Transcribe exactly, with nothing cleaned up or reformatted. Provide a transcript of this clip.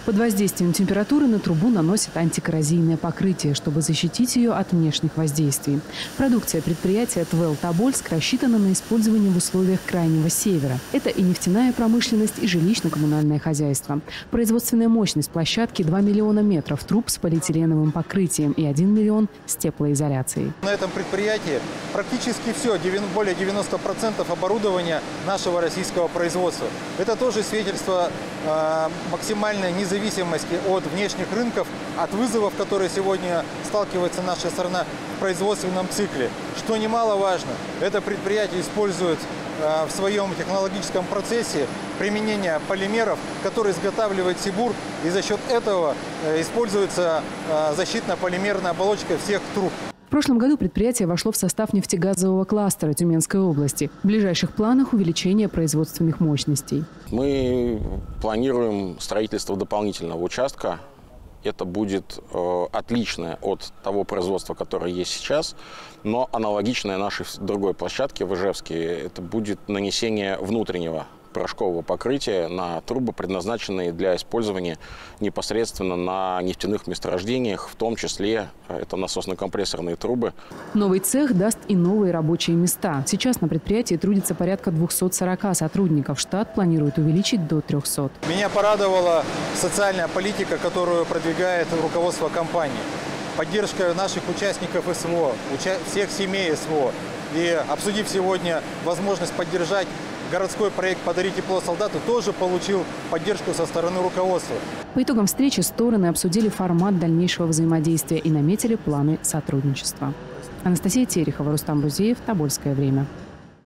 Под воздействием температуры на трубу наносят антикоррозийное покрытие, чтобы защитить ее от внешних воздействий. Продукция предприятия ТВЭЛ Тобольск рассчитана на использование в условиях Крайнего Севера. Это и нефтяная промышленность, и жилищно-коммунальное хозяйство. Производственная мощность площадки – два миллиона метров труб с полиэтиленовым покрытием и один миллион с теплоизоляцией. На этом предприятии практически все, более девяноста процентов оборудования нашего российского производства. Это тоже свидетельство э, максимальной независимости от внешних рынков, от вызовов, которые сегодня сталкивается наша страна в производственном цикле. Что немаловажно, это предприятие использует э, в своем технологическом процессе применение полимеров, которые изготавливает Сибур, и за счет этого э, используется э, защитно-полимерная оболочка всех труб. В прошлом году предприятие вошло в состав нефтегазового кластера Тюменской области. В ближайших планах увеличение производственных мощностей. Мы планируем строительство дополнительного участка. Это будет э, отличное от того производства, которое есть сейчас, но аналогичное нашей другой площадке в Ижевске. Это будет нанесение внутреннего порошкового покрытия на трубы, предназначенные для использования непосредственно на нефтяных месторождениях, в том числе это насосно-компрессорные трубы. Новый цех даст и новые рабочие места. Сейчас на предприятии трудится порядка двухсот сорока сотрудников. Штат планирует увеличить до трёхсот. Меня порадовала социальная политика, которую продвигает руководство компании. Поддержка наших участников СВО, уча всех семей СВО. И обсудив сегодня возможность поддержать городской проект «Подари тепло солдату», тоже получил поддержку со стороны руководства. По итогам встречи стороны обсудили формат дальнейшего взаимодействия и наметили планы сотрудничества. Анастасия Терехова, Рустам Рузеев, Тобольское время.